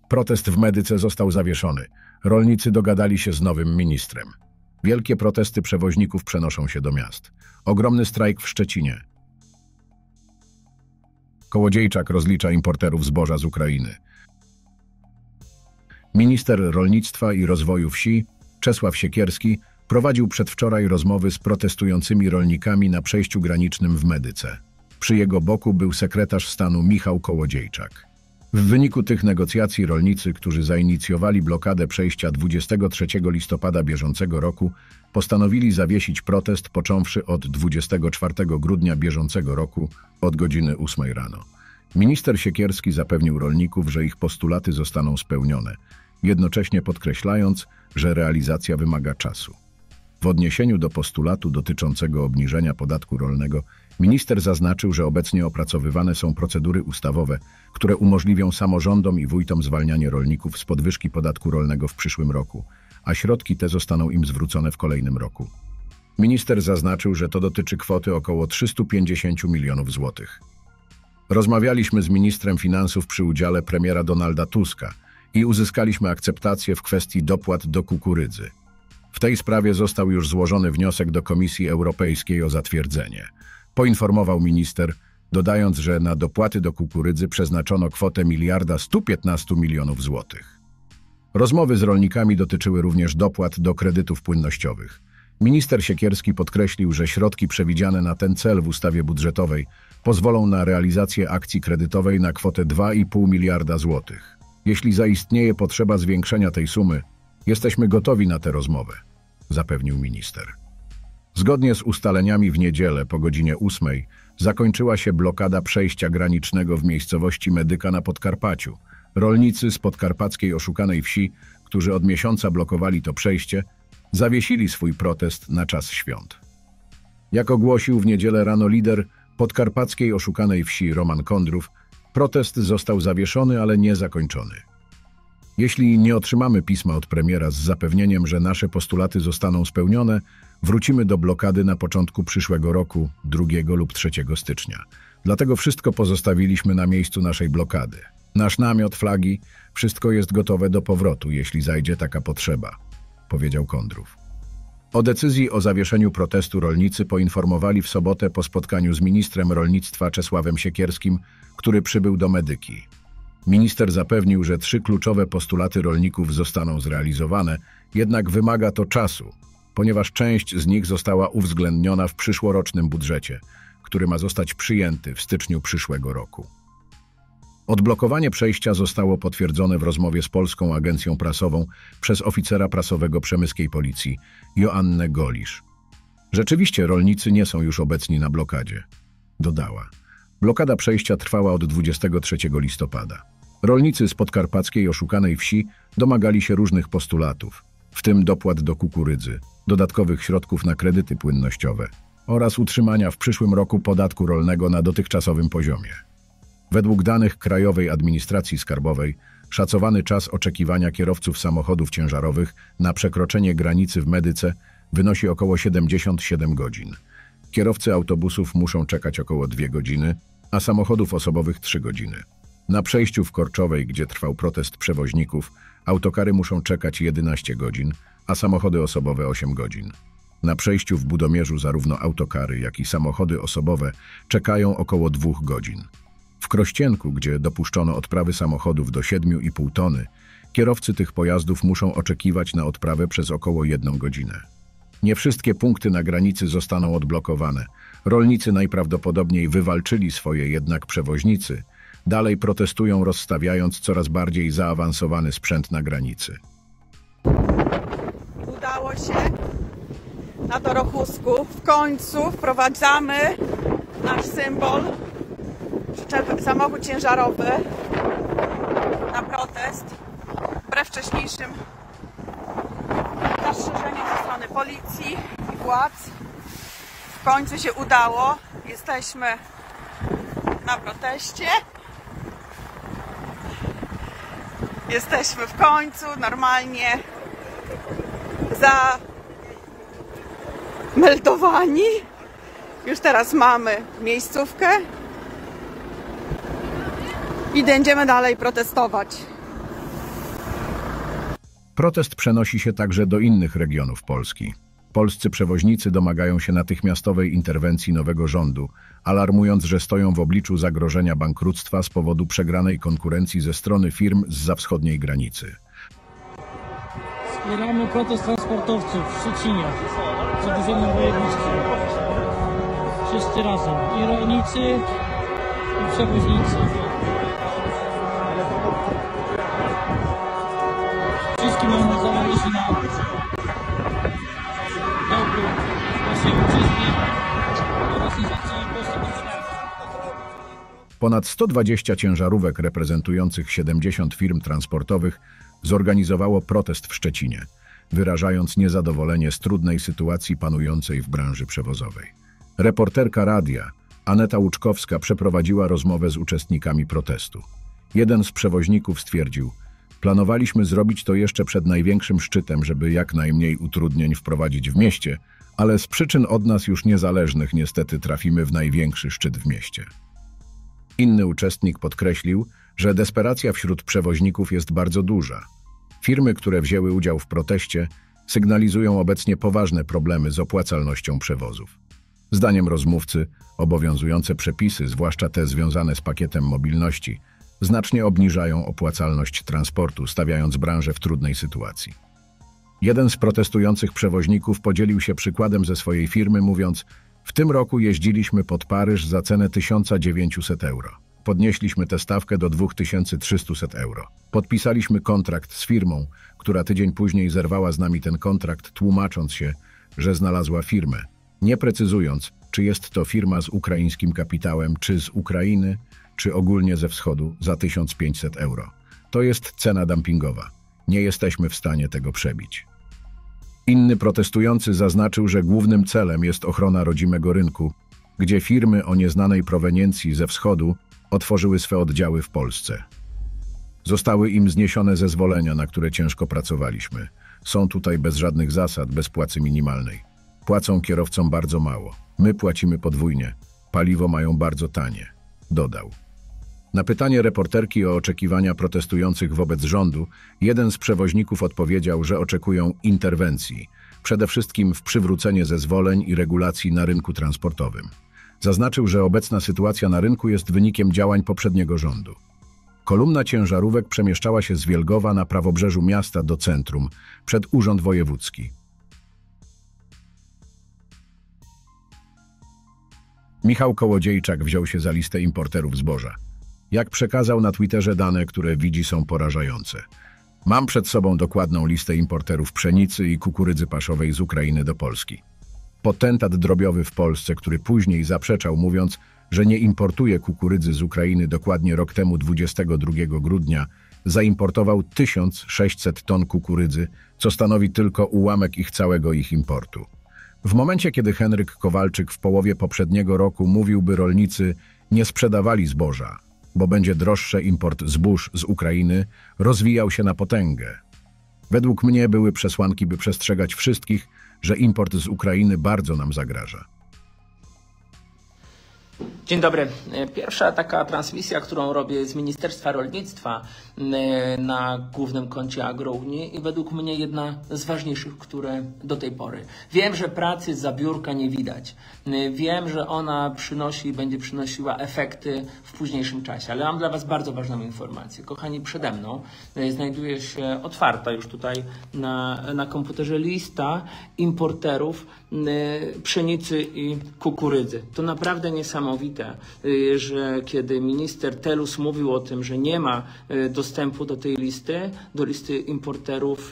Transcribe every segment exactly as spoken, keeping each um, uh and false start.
Protest w Medyce został zawieszony. Rolnicy dogadali się z nowym ministrem. Wielkie protesty przewoźników przenoszą się do miast. Ogromny strajk w Szczecinie. Kołodziejczak rozlicza importerów zboża z Ukrainy. Minister rolnictwa i rozwoju wsi, Czesław Siekierski, prowadził przedwczoraj rozmowy z protestującymi rolnikami na przejściu granicznym w Medyce. Przy jego boku był sekretarz stanu Michał Kołodziejczak. W wyniku tych negocjacji rolnicy, którzy zainicjowali blokadę przejścia dwudziestego trzeciego listopada bieżącego roku, postanowili zawiesić protest począwszy od dwudziestego czwartego grudnia bieżącego roku od godziny ósmej rano. Minister Siekierski zapewnił rolników, że ich postulaty zostaną spełnione, jednocześnie podkreślając, że realizacja wymaga czasu. W odniesieniu do postulatu dotyczącego obniżenia podatku rolnego, minister zaznaczył, że obecnie opracowywane są procedury ustawowe, które umożliwią samorządom i wójtom zwalnianie rolników z podwyżki podatku rolnego w przyszłym roku, a środki te zostaną im zwrócone w kolejnym roku. Minister zaznaczył, że to dotyczy kwoty około trzysta pięćdziesiąt milionów złotych. Rozmawialiśmy z ministrem finansów przy udziale premiera Donalda Tuska i uzyskaliśmy akceptację w kwestii dopłat do kukurydzy. W tej sprawie został już złożony wniosek do Komisji Europejskiej o zatwierdzenie. Poinformował minister, dodając, że na dopłaty do kukurydzy przeznaczono kwotę miliarda stu piętnastu milionów złotych. Rozmowy z rolnikami dotyczyły również dopłat do kredytów płynnościowych. Minister Siekierski podkreślił, że środki przewidziane na ten cel w ustawie budżetowej pozwolą na realizację akcji kredytowej na kwotę dwa i pół miliarda złotych. Jeśli zaistnieje potrzeba zwiększenia tej sumy, jesteśmy gotowi na tę rozmowę, zapewnił minister. Zgodnie z ustaleniami w niedzielę po godzinie ósmej zakończyła się blokada przejścia granicznego w miejscowości Medyka na Podkarpaciu. Rolnicy z podkarpackiej oszukanej wsi, którzy od miesiąca blokowali to przejście, zawiesili swój protest na czas świąt. Jak ogłosił w niedzielę rano lider podkarpackiej oszukanej wsi Roman Kondrów, protest został zawieszony, ale nie zakończony. Jeśli nie otrzymamy pisma od premiera z zapewnieniem, że nasze postulaty zostaną spełnione, wrócimy do blokady na początku przyszłego roku, drugiego lub trzeciego stycznia. Dlatego wszystko pozostawiliśmy na miejscu naszej blokady. Nasz namiot, flagi, wszystko jest gotowe do powrotu, jeśli zajdzie taka potrzeba, powiedział Kondrów. O decyzji o zawieszeniu protestu rolnicy poinformowali w sobotę po spotkaniu z ministrem rolnictwa Czesławem Siekierskim, który przybył do Medyki. Minister zapewnił, że trzy kluczowe postulaty rolników zostaną zrealizowane, jednak wymaga to czasu, ponieważ część z nich została uwzględniona w przyszłorocznym budżecie, który ma zostać przyjęty w styczniu przyszłego roku. Odblokowanie przejścia zostało potwierdzone w rozmowie z Polską Agencją Prasową przez oficera prasowego przemyskiej policji Joannę Golisz. Rzeczywiście rolnicy nie są już obecni na blokadzie, dodała. Blokada przejścia trwała od dwudziestego trzeciego listopada. Rolnicy z podkarpackiej oszukanej wsi domagali się różnych postulatów, w tym dopłat do kukurydzy, dodatkowych środków na kredyty płynnościowe oraz utrzymania w przyszłym roku podatku rolnego na dotychczasowym poziomie. Według danych Krajowej Administracji Skarbowej szacowany czas oczekiwania kierowców samochodów ciężarowych na przekroczenie granicy w Medyce wynosi około siedemdziesiąt siedem godzin. Kierowcy autobusów muszą czekać około dwie godziny, a samochodów osobowych trzy godziny. Na przejściu w Korczowej, gdzie trwał protest przewoźników, autokary muszą czekać jedenaście godzin, a samochody osobowe osiem godzin. Na przejściu w Budomierzu zarówno autokary, jak i samochody osobowe czekają około dwóch godzin. W Krościenku, gdzie dopuszczono odprawy samochodów do siedmiu i pół tony, kierowcy tych pojazdów muszą oczekiwać na odprawę przez około jedną godzinę. Nie wszystkie punkty na granicy zostaną odblokowane. Rolnicy najprawdopodobniej wywalczyli swoje, jednak przewoźnicy dalej protestują, rozstawiając coraz bardziej zaawansowany sprzęt na granicy. Udało się na Dorochusku. W końcu wprowadzamy nasz symbol, przyczep, samochód ciężarowy na protest. Wbrew wcześniejszym zastrzeżeniom ze strony policji i władz. W końcu się udało. Jesteśmy na proteście. Jesteśmy w końcu normalnie zameldowani. Już teraz mamy miejscówkę i będziemy dalej protestować. Protest przenosi się także do innych regionów Polski. Polscy przewoźnicy domagają się natychmiastowej interwencji nowego rządu, alarmując, że stoją w obliczu zagrożenia bankructwa z powodu przegranej konkurencji ze strony firm zza wschodniej granicy. Wspieramy protest transportowców w Szczecinie, w przedłużonym województwie. Wszyscy razem, i rolnicy, i przewoźnicy. Wszystkim nam zależy na dobru naszej ojczyzny oraz inwestycji polskiego świata. Ponad sto dwadzieścia ciężarówek reprezentujących siedemdziesiąt firm transportowych zorganizowało protest w Szczecinie, wyrażając niezadowolenie z trudnej sytuacji panującej w branży przewozowej. Reporterka radia Aneta Łuczkowska przeprowadziła rozmowę z uczestnikami protestu. Jeden z przewoźników stwierdził: planowaliśmy zrobić to jeszcze przed największym szczytem, żeby jak najmniej utrudnień wprowadzić w mieście, ale z przyczyn od nas już niezależnych niestety trafimy w największy szczyt w mieście. Inny uczestnik podkreślił, że desperacja wśród przewoźników jest bardzo duża. Firmy, które wzięły udział w proteście, sygnalizują obecnie poważne problemy z opłacalnością przewozów. Zdaniem rozmówcy, obowiązujące przepisy, zwłaszcza te związane z pakietem mobilności, znacznie obniżają opłacalność transportu, stawiając branżę w trudnej sytuacji. Jeden z protestujących przewoźników podzielił się przykładem ze swojej firmy, mówiąc: w tym roku jeździliśmy pod Paryż za cenę tysiąc dziewięćset euro. Podnieśliśmy tę stawkę do dwa tysiące trzysta euro. Podpisaliśmy kontrakt z firmą, która tydzień później zerwała z nami ten kontrakt, tłumacząc się, że znalazła firmę, nie precyzując, czy jest to firma z ukraińskim kapitałem, czy z Ukrainy, czy ogólnie ze wschodu, za tysiąc pięćset euro. To jest cena dumpingowa. Nie jesteśmy w stanie tego przebić. Inny protestujący zaznaczył, że głównym celem jest ochrona rodzimego rynku, gdzie firmy o nieznanej proweniencji ze wschodu otworzyły swe oddziały w Polsce. Zostały im zniesione zezwolenia, na które ciężko pracowaliśmy. Są tutaj bez żadnych zasad, bez płacy minimalnej. Płacą kierowcom bardzo mało. My płacimy podwójnie. Paliwo mają bardzo tanie, dodał. Na pytanie reporterki o oczekiwania protestujących wobec rządu, jeden z przewoźników odpowiedział, że oczekują interwencji, przede wszystkim w przywrócenie zezwoleń i regulacji na rynku transportowym. Zaznaczył, że obecna sytuacja na rynku jest wynikiem działań poprzedniego rządu. Kolumna ciężarówek przemieszczała się z Wielgowa na prawobrzeżu miasta do centrum, przed Urząd Wojewódzki. Michał Kołodziejczak wziął się za listę importerów zboża. Jak przekazał na Twitterze, dane, które widzi, są porażające. Mam przed sobą dokładną listę importerów pszenicy i kukurydzy paszowej z Ukrainy do Polski. Potentat drobiowy w Polsce, który później zaprzeczał, mówiąc, że nie importuje kukurydzy z Ukrainy, dokładnie rok temu, dwudziestego drugiego grudnia, zaimportował tysiąc sześćset ton kukurydzy, co stanowi tylko ułamek ich całego ich importu. W momencie, kiedy Henryk Kowalczyk w połowie poprzedniego roku mówił, by rolnicy nie sprzedawali zboża, bo będzie droższy import zbóż z Ukrainy, rozwijał się na potęgę. Według mnie były przesłanki, by przestrzegać wszystkich, że import z Ukrainy bardzo nam zagraża. Dzień dobry. Pierwsza taka transmisja, którą robię z Ministerstwa Rolnictwa na głównym koncie Agrounii i według mnie jedna z ważniejszych, które do tej pory. Wiem, że pracy za biurka nie widać. Wiem, że ona przynosi i będzie przynosiła efekty w późniejszym czasie, ale mam dla Was bardzo ważną informację. Kochani, przede mną znajduje się otwarta już tutaj na, na komputerze lista importerów pszenicy i kukurydzy. To naprawdę niesamowite, że kiedy minister Telus mówił o tym, że nie ma dostępu do tej listy, do listy importerów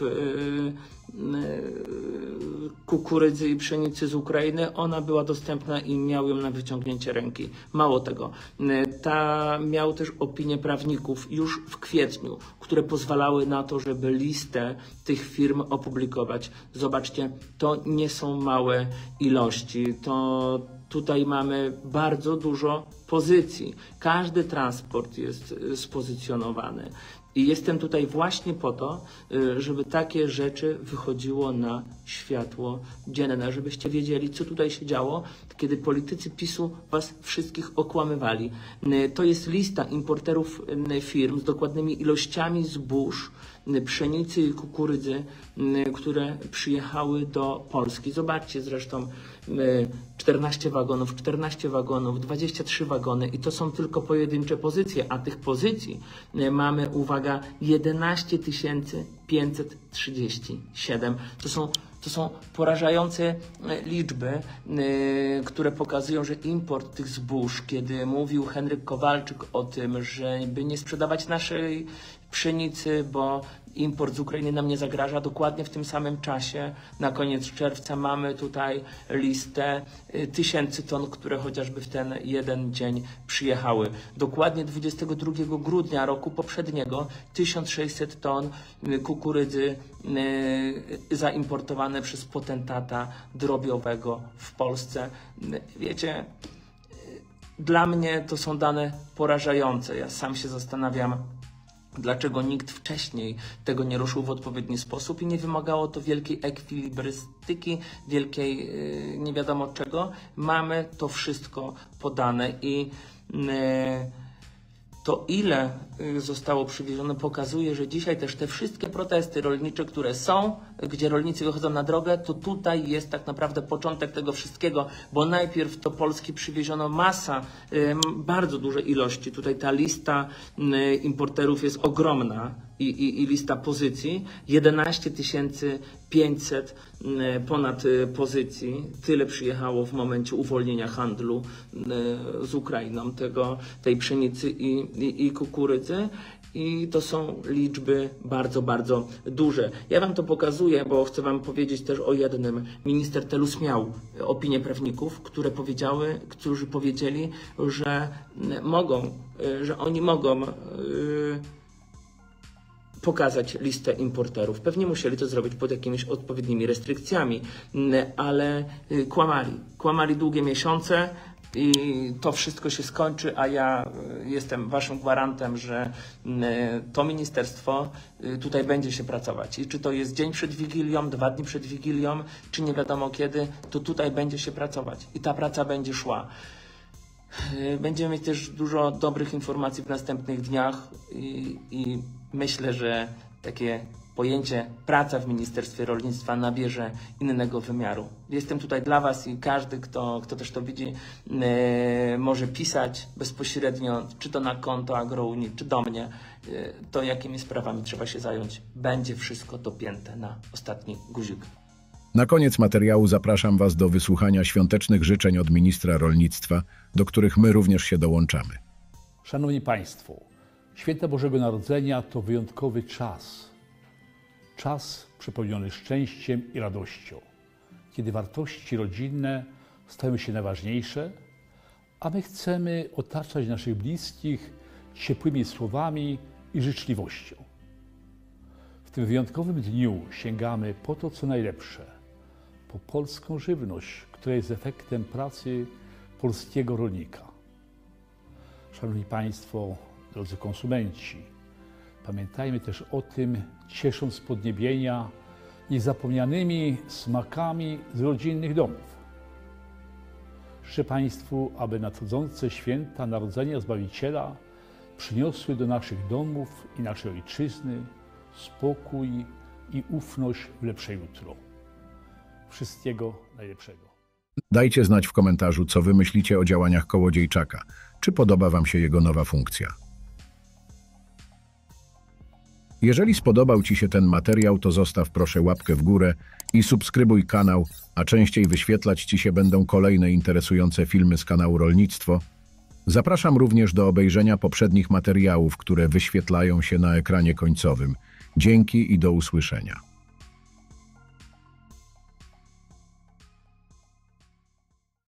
kukurydzy i pszenicy z Ukrainy, ona była dostępna i miał ją na wyciągnięcie ręki. Mało tego, ta miał też opinie prawników już w kwietniu, które pozwalały na to, żeby listę tych firm opublikować. Zobaczcie, to nie są małe ilości, to tutaj mamy bardzo dużo pozycji. Każdy transport jest spozycjonowany. I jestem tutaj właśnie po to, żeby takie rzeczy wychodziło na światło dzienne, żebyście wiedzieli, co tutaj się działo, kiedy politycy PiSu was wszystkich okłamywali. To jest lista importerów firm z dokładnymi ilościami zbóż, pszenicy i kukurydzy, które przyjechały do Polski. Zobaczcie zresztą czternaście wagonów, czternaście wagonów, dwadzieścia trzy wagony i to są tylko pojedyncze pozycje, a tych pozycji mamy, uwaga, jedenaście tysięcy pięćset trzydzieści siedem. To są To są porażające liczby, które pokazują, że import tych zbóż, kiedy mówił Henryk Kowalczyk o tym, że by nie sprzedawać naszej pszenicy, bo import z Ukrainy nam nie zagraża, dokładnie w tym samym czasie, na koniec czerwca, mamy tutaj listę tysięcy ton, które chociażby w ten jeden dzień przyjechały. Dokładnie dwudziestego drugiego grudnia roku poprzedniego tysiąc sześćset ton kukurydzy zaimportowane przez potentata drobiowego w Polsce. Wiecie, dla mnie to są dane porażające. Ja sam się zastanawiam, dlaczego nikt wcześniej tego nie ruszył w odpowiedni sposób i nie wymagało to wielkiej ekwilibrystyki, wielkiej nie wiadomo czego. Mamy to wszystko podane i to, ile zostało przywiezione, pokazuje, że dzisiaj też te wszystkie protesty rolnicze, które są, gdzie rolnicy wychodzą na drogę, to tutaj jest tak naprawdę początek tego wszystkiego, bo najpierw do Polski przywieziono masa, bardzo duże ilości. Tutaj ta lista importerów jest ogromna i, i, i lista pozycji. jedenaście tysięcy pięćset ponad pozycji. Tyle przyjechało w momencie uwolnienia handlu z Ukrainą tego, tej pszenicy i, i, i kukurydzy. I to są liczby bardzo, bardzo duże. Ja wam to pokazuję, bo chcę wam powiedzieć też o jednym. Minister Telus miał opinie prawników, które powiedziały, którzy powiedzieli, że mogą, że oni mogą yy, pokazać listę importerów. Pewnie musieli to zrobić pod jakimiś odpowiednimi restrykcjami, ale kłamali. Kłamali długie miesiące. I to wszystko się skończy, a ja jestem waszym gwarantem, że to ministerstwo tutaj będzie się pracować. I czy to jest dzień przed Wigilią, dwa dni przed Wigilią, czy nie wiadomo kiedy, to tutaj będzie się pracować. I ta praca będzie szła. Będziemy mieć też dużo dobrych informacji w następnych dniach i, i myślę, że takie pojęcie praca w Ministerstwie Rolnictwa nabierze innego wymiaru. Jestem tutaj dla was i każdy, kto, kto też to widzi, e, może pisać bezpośrednio, czy to na konto Agrounii, czy do mnie, e, to jakimi sprawami trzeba się zająć. Będzie wszystko dopięte na ostatni guzik. Na koniec materiału zapraszam was do wysłuchania świątecznych życzeń od ministra rolnictwa, do których my również się dołączamy. Szanowni Państwo, Święta Bożego Narodzenia to wyjątkowy czas. Czas przepełniony szczęściem i radością, kiedy wartości rodzinne stają się najważniejsze, a my chcemy otaczać naszych bliskich ciepłymi słowami i życzliwością. W tym wyjątkowym dniu sięgamy po to, co najlepsze, po polską żywność, która jest efektem pracy polskiego rolnika. Szanowni Państwo, drodzy konsumenci, pamiętajmy też o tym, ciesząc z podniebienia niezapomnianymi smakami z rodzinnych domów. Życzę Państwu, aby nadchodzące święta Narodzenia Zbawiciela przyniosły do naszych domów i naszej ojczyzny spokój i ufność w lepsze jutro. Wszystkiego najlepszego. Dajcie znać w komentarzu, co wy myślicie o działaniach Kołodziejczaka. Czy podoba wam się jego nowa funkcja? Jeżeli spodobał ci się ten materiał, to zostaw proszę łapkę w górę i subskrybuj kanał, a częściej wyświetlać ci się będą kolejne interesujące filmy z kanału Rolnictwo. Zapraszam również do obejrzenia poprzednich materiałów, które wyświetlają się na ekranie końcowym. Dzięki i do usłyszenia.